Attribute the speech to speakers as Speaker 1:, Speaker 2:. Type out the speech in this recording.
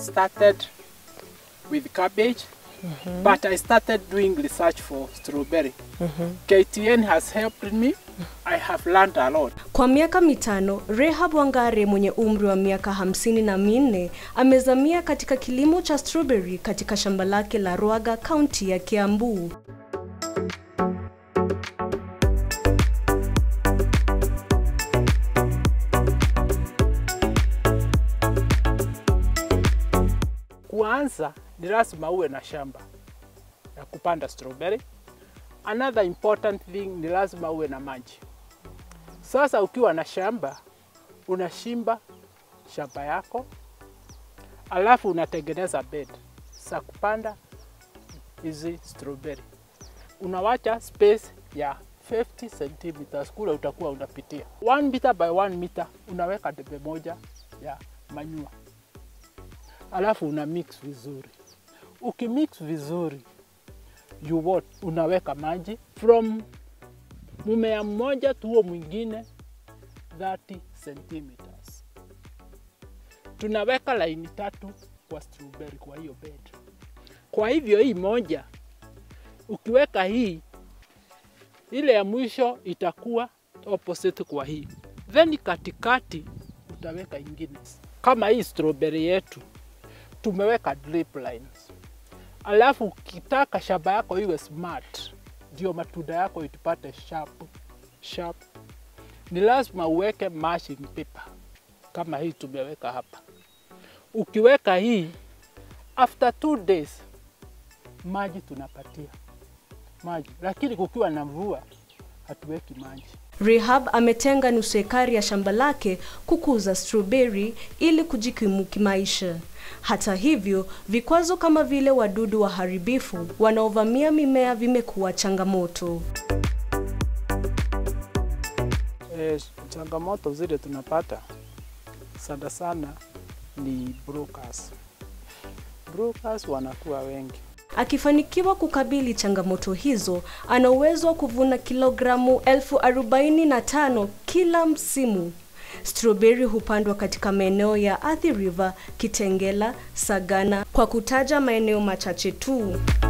Speaker 1: started with cabbage, but I started doing research for strawberry. KTN has helped me. I have learned a lot.
Speaker 2: Kwa miaka mitano, Rehab Wangare mwenye umri wa miaka 54 amezamia katika kilimo cha strawberry katika shamba lake la Ruaga, kaunti ya Kiambu.
Speaker 1: Kwanza ni lazima uwe na shamba ya kupanda strawberry. Another important thing ni lazima uwe na maji. Sasa ukiwa na shamba, unashimba shamba yako, alafu unatengeneza bed za kupanda hizi strawberry. Unawacha space ya 50 centimeters kule utakuwa unapitia. 1 meter by 1 meter unaweka debe moja ya manure. Alafu una mix vizuri. Ukimix vizuri, unaweka maji from mmea mmoja tu huo mwingine 30 centimeters. Tunaweka line 3 kwa strawberry kwa hiyo bed. Kwa hivyo hii moja, ukiweka hii, ile ya mwisho itakuwa opposite kwa hii. Then katikati utaweka ingine. Kama hii strawberry yetu, tumeweka drip lines. Alafu ukitaka shamba yako iwe smart, ndio matunda yako itupate sharp, ni lazima uweke mulching paper kama hii tumeweka hapa. Ukiweka hii, after 2 days maji tunapatia maji, lakini kukiwa na mvua hatuweki maji.
Speaker 2: Rehab ametenga nusu ekari ya shamba lake kukuza strawberry ili kujikimu kimaisha. Hata hivyo, vikwazo kama vile wadudu waharibifu wanaovamia mimea vimekuwa changamoto.
Speaker 1: Changamoto zile tunapata sana ni brokers. Brokers wanakuwa wengi.
Speaker 2: Akifanikiwa kukabili changamoto hizo, ana uwezo wa kuvuna kilogramu 45,000 kila msimu. Strawberry hupandwa katika maeneo ya Athi River, Kitengela, Sagana, kwa kutaja maeneo machache tu.